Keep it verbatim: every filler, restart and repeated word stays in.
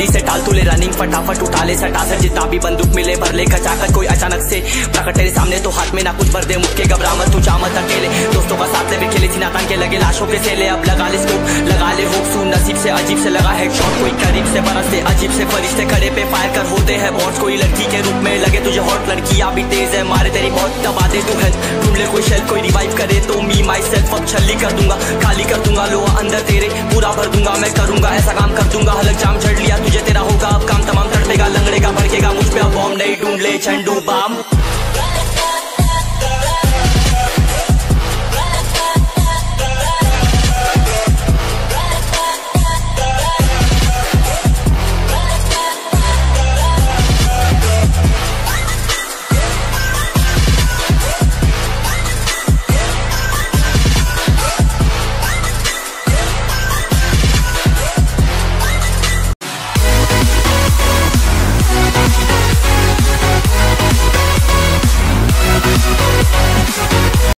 जल्दी से टाल, तू ले रनिंग फटाफट उठा ले सटा से, जितना भी बंदूक मिले भर ले खचाकर, कोई अचानक से प्रकट तेरे सामने तो हाथ में ना कुछ भर दे, मुक्के घबरा मत तू जा मत अकेले, दोस्तों का साथ ले भी खेले सीना तान के लगे लाशों के सेले, अब लगा ले स्कोप लगा ले होप सू नसीब से अजीब से लगा है शॉट, कोई करीब से बरसते अजीब से फरिश्ते खड़े पे फायर कर होते हैं बॉट्स, कोई लड़की के रूप में लगे तुझे हॉट, लड़कियां भी तेज है मारे तेरी बहुत दबा दे तू हेल्थ, ढूंढ ले कोई शेल कोई रिवाइव करे तो मी माई सेल्फ अब छल्ली कर दूंगा, खाली कर दूंगा लोहा अंदर तेरे पूरा भर दूंगा, मैं करूंगा ऐसा काम कर दूंगा, हलक जाम चढ़ लिया तुझे तेरा होगा अब काम तमाम, तड़पेगा लंगड़ेगा भड़केगा मुझ पे अब बॉम्ब नहीं ढूंढ ले झंडू बाम।